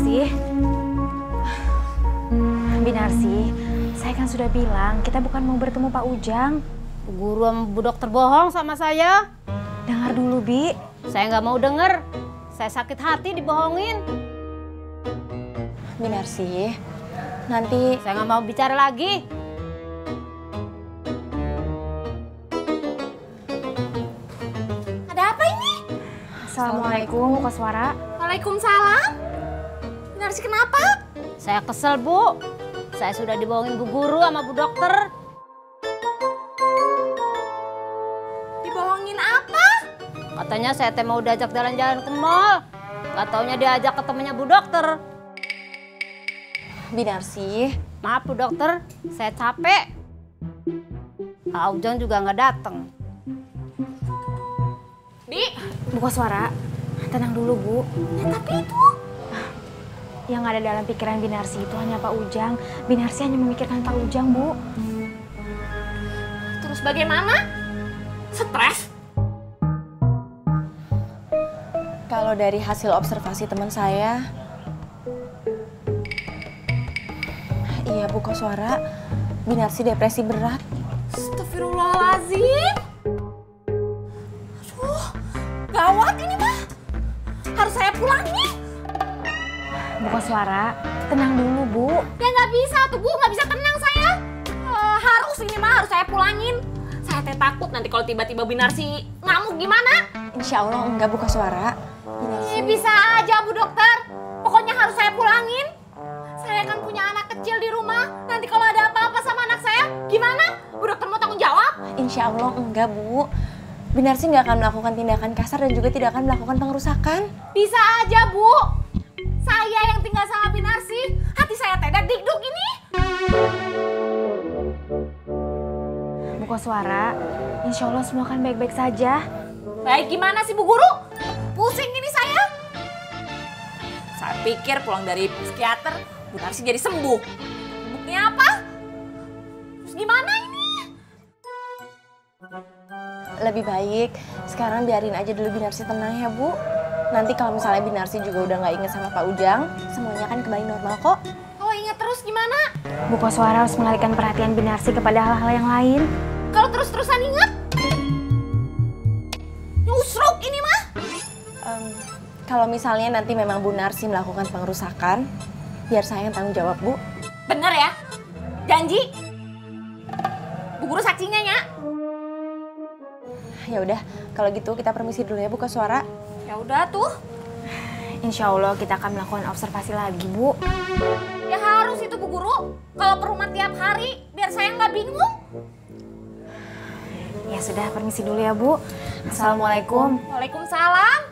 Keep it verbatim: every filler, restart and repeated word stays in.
Binarsi. Binarsi, saya kan sudah bilang kita bukan mau bertemu Pak Ujang. Bu Guru sama Bu Dokter bohong sama saya. Dengar dulu, Bi. Saya nggak mau denger. Saya sakit hati dibohongin. Binarsi, nanti... Saya nggak mau bicara lagi. Ada apa ini? Assalamualaikum, Kak Suara. Waalaikumsalam. Binarsi kenapa? Saya kesel, Bu. Saya sudah dibohongin Bu Guru sama Bu Dokter. Dibohongin apa? Katanya saya teh mau diajak jalan-jalan ke mall. Gak taunya diajak ke temennya Bu Dokter. Binarsi. Maaf Bu Dokter, saya capek. Pak Ujang juga nggak datang. Di, Bu Kak Suara, tenang dulu, Bu. ya tapi itu. Yang ada dalam pikiran Binarsi itu hanya Pak Ujang. Binarsi hanya memikirkan Pak Ujang, Bu. Terus bagaimana? Stres? Kalau dari hasil observasi teman saya, iya Bu Koswara, Binarsi depresi berat. Astagfirullahaladzim. Aduh, gawat ini mah. Harus saya pulang nih. Bu Kak Suara, tenang dulu, Bu. Ya nggak bisa tuh Bu, nggak bisa tenang saya. Eh, harus ini mah harus saya pulangin. Saya teh takut nanti kalau tiba-tiba Binarsi ngamuk gimana? Insya Allah enggak Bu Koswara. Eh, bisa aja Bu Dokter. Pokoknya harus saya pulangin. Saya kan punya anak kecil di rumah. Nanti kalau ada apa-apa sama anak saya, gimana? Bu Dokter mau tanggung jawab? Insya Allah enggak Bu. Binarsi nggak akan melakukan tindakan kasar dan juga tidak akan melakukan pengerusakan. Bisa aja Bu. Saya yang tinggal sama Binarsi. Hati saya teh dikduk ini. Bu Kak Suara, insya Allah semua akan baik-baik saja. Baik gimana sih Bu Guru? Pusing ini saya. Saya pikir pulang dari psikiater, Binarsi jadi sembuh. Buktinya apa? Terus gimana ini? Lebih baik sekarang biarin aja dulu Binarsi tenang ya Bu. Nanti kalau misalnya Binarsi juga udah nggak inget sama Pak Ujang, semuanya kan kembali normal kok. Kalau ingat terus gimana? Bu Kak Suara harus mengalihkan perhatian Binarsi kepada hal-hal yang lain. Kalau terus-terusan ingat? Nyusruk ini mah. Um, kalau misalnya nanti memang Bu Narsi melakukan pengerusakan, biar saya yang tanggung jawab Bu. Bener ya? Janji? Bu Guru saksinya ya? Ya udah, kalau gitu kita permisi dulu ya Bu Koswara. Ya udah tuh. Insya Allah kita akan melakukan observasi lagi, Bu. Ya harus itu Bu Guru. Kalau ke rumah tiap hari, biar saya nggak bingung. Ya sudah, permisi dulu ya, Bu. Assalamualaikum. Waalaikumsalam.